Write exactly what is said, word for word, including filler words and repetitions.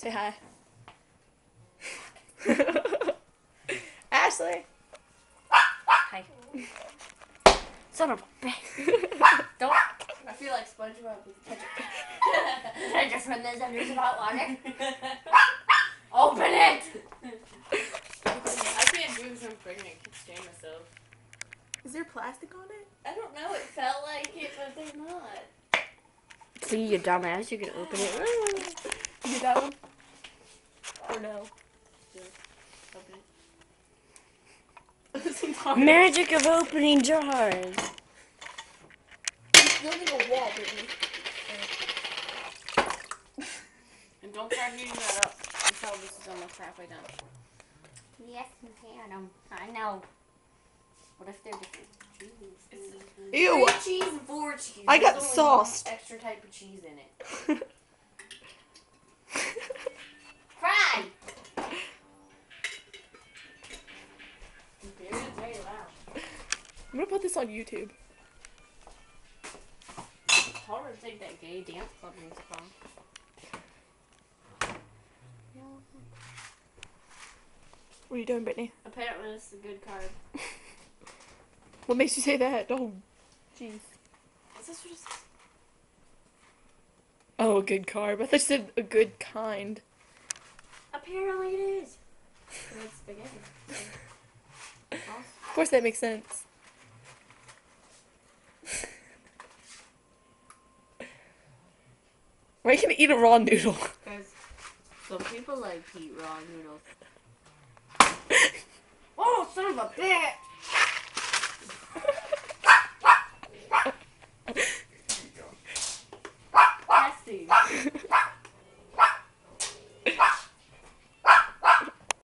Say hi. Ashley. Hi. Son of a bitch. Don't. I feel like SpongeBob with ketchup. Can I just run those under some hot water? Open it! I can't do this. I'm pregnant. I can't stand myself. Is there plastic on it? I don't know. It felt like it, but there's not. See, you dumbass. You can open it. You that one? Or no? Open it. Magic of opening jars. It's building a wall, Brittany. And don't start heating that up until this is almost halfway done. Yes, madam. I know. What if they're different cheese? Ew! Three cheese and four cheese. I got There's only sauced. one extra type of cheese in it. Fry! Very, very loud. I'm gonna put this on YouTube. Tell her to take that gay dance club music on. What are you doing, Brittany? Apparently, this is a good card. What makes you say that? Oh, jeez. Is this what it says? Oh, a good carb. I thought you said a good kind. Apparently, it is. And it's spaghetti. Of course, that makes sense. Why are you gonna eat a raw noodle? Because some people like to eat raw noodles. Oh, son of a bitch! Nasty.